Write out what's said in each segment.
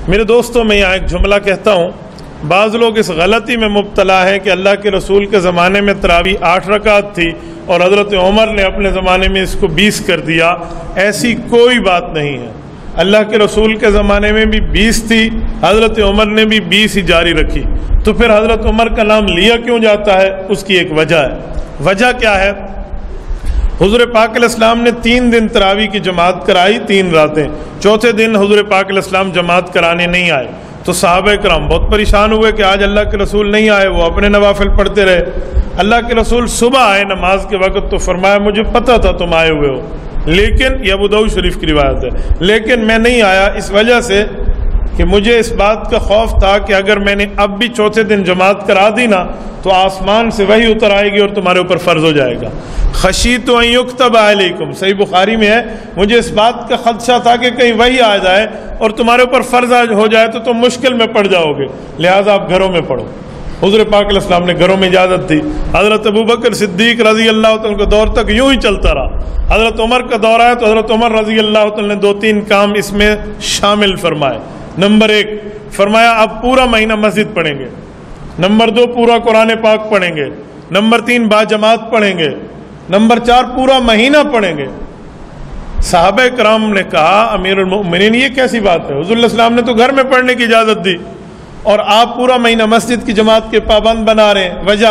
میرے دوستوں، میں یہاں ایک جملہ کہتا ہوں، بعض لوگ اس غلطی میں مبتلا ہیں کہ اللہ کے رسول کے زمانے میں تراویح 8 رکعت تھی اور حضرت عمر نے اپنے زمانے میں اس کو 20 کر دیا۔ ایسی کوئی بات نہیں ہے۔ اللہ کے رسول کے زمانے میں بھی 20 تھی، حضرت عمر نے بھی 20 ہی جاری رکھی، تو پھر حضرت عمر کا نام لیا کیوں جاتا ہے؟ اس کی ایک وجہ ہے۔ وجہ کیا ہے؟ حضور پاک علیہ السلام نے 3 دن تراویح کی جماعت کرائی، 3 راتیں۔ چوتھے دن حضور پاک علیہ السلام جماعت کرانے نہیں آئے تو صحابہ کرام بہت پریشان ہوئے کہ آج اللہ کے رسول نہیں آئے، وہ اپنے نوافل پڑھتے رہے۔ اللہ کے رسول صبح آئے نماز کے وقت تو فرمایا مجھے پتہ تھا تم آئے ہوئے ہو، لیکن یہ ابو داؤد شریف کی روایت ہے، لیکن میں نہیں آیا اس وجہ سے کہ مجھے اس بات کا خوف تھا کہ اگر میں نے اب بھی چوتھے دن جماعت کرا دی نا تو آسمان سے وحی اتر آئے گی اور تمہارے اوپر فرض ہو جائے گا۔ خشیت ان یکتب علیکم، صحیح بخاری میں ہے، مجھے اس بات کا خدشہ تھا کہ کہیں وحی آ جائے اور تمہارے اوپر فرض ہو جائے تو تم مشکل میں پڑ جاؤ گے، لہٰذا آپ گھروں میں پڑھو۔ حضور پاک علیہ السلام نے گھروں میں اجازت دی۔ حضرت ابوبکر صدیق رضی اللہ تعالیٰ کا دور تک یوں ہی چلتا رہا۔ حضرت عمر کا دور آیا تو حضرت عمر رضی اللہ تعالیٰ نے 2-3 کام اس میں شامل فرمائے۔ نمبر 1 فرمایا اب پورا مہینہ مسجد پڑھیں گے۔ نمبر 2 پورا قرآن پاک پڑھیں گے۔ نمبر 3 باجماعت پڑھیں گے۔ نمبر 4 پورا مہینہ پڑھیں گے۔ صحابہ کرام نے کہا امیر المؤمنین یہ کیسی بات ہے؟ حضور علیہ السلام نے تو گھر میں پڑھنے کی اجازت دی اور آپ پورا مہینہ مسجد کی جماعت کے پابند بنا رہے ہیں، وجہ؟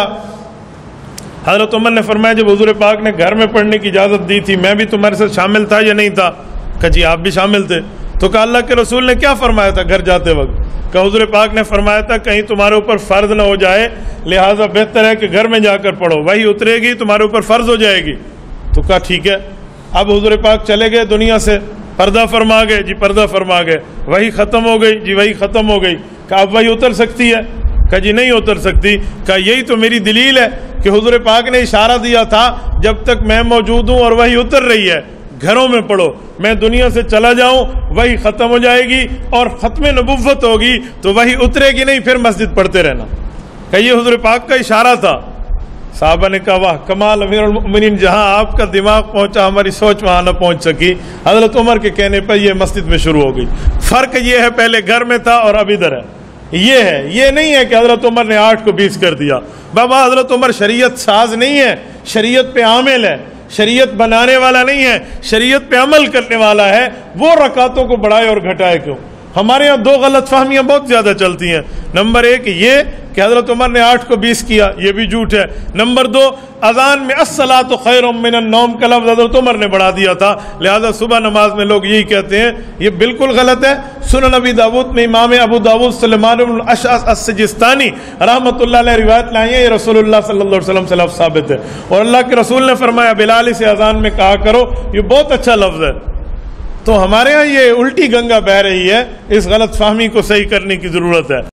حضرت عمر نے فرمایا جب حضور پاک نے گھر میں پڑھنے کی اجازت دی تھی میں بھی تمہارے ساتھ شامل تھا یا نہیں تھا؟ کہ جی آپ بھی شامل تھے۔ تو کہا اللہ کے رسول نے کیا فرمایا تھا گھر جاتے وقت؟ کہ حضور پاک نے فرمایا تھا کہیں تمہارے اوپر فرض نہ ہو جائے، لہٰذا بہتر ہے کہ گھر میں جا کر پڑھو، وہی اترے گی تمہارے اوپر فرض ہو جائے گی۔ تو کہا ٹھیک ہے۔ اب حضور پاک چلے گئے دنیا سے، پردہ فرما گئے، جی پردہ فرما گئے، وہی ختم ہو گئی، جی وہی ختم ہو گئی۔ کہ اب وہی اتر سکتی ہے؟ کہ جی نہیں اتر سکتی۔ کہ یہی تو میری دلیل ہے کہ حضور پاک نے اشارہ دیا تھا جب تک میں موجود ہوں اور وہی اتر رہی ہے گھروں میں پڑھو، میں دنیا سے چلا جاؤں وہی ختم ہو جائے گی اور ختم نبوت ہوگی تو وہی اترے گی نہیں، پھر مسجد پڑھتے رہنا۔ کہ یہ حضور پاک کا اشارہ تھا۔ صحابہ نے کہا واہ کمال امیر المؤمنین، جہاں آپ کا دماغ پہنچا ہماری سوچ وہاں نہ پہنچ سکی۔ حضرت عمر کے کہنے پر یہ مسجد میں شروع ہو گئی۔ فرق یہ ہے پہلے گھر میں تھا اور اب ادھر ہے، یہ ہے، یہ نہیں ہے کہ حضرت عمر نے 8 کو 20 کر دیا۔ بابا حضرت عمر شریعت ساز نہیں ہے، شریعت پہ عامل ہے، شریعت بنانے والا نہیں ہے، شریعت پہ عمل کرنے والا ہے۔ وہ رکعتوں کو بڑھائے اور گھٹائے کیوں؟ ہمارے یہاں 2 غلط فہمیاں بہت زیادہ چلتی ہیں۔ نمبر 1 یہ کہ حضرت عمر نے 8 کو 20 کیا، یہ بھی جھوٹ ہے۔ نمبر 2 اذان میں الصلاۃ خیر من النوم کا لفظ حضرت عمر نے بڑھا دیا تھا، لہذا صبح نماز میں لوگ یہی کہتے ہیں، یہ بالکل غلط ہے۔ سنن ابی داؤد میں امام ابو داؤد سلیمان بن الاشعث السجستانی رحمۃ اللہ علیہ روایت لائے ہیں، یہ رسول اللہ صلی اللہ علیہ وسلم سے لفظ ثابت ہے، اور اللہ کے رسول نے فرمایا بلال سے اذان میں کہا کرو، یہ بہت اچھا لفظ ہے۔ تو ہمارے ہاں یہ الٹی گنگا بہہ رہی ہے، اس غلط فہمی کو صحیح کرنے کی ضرورت ہے۔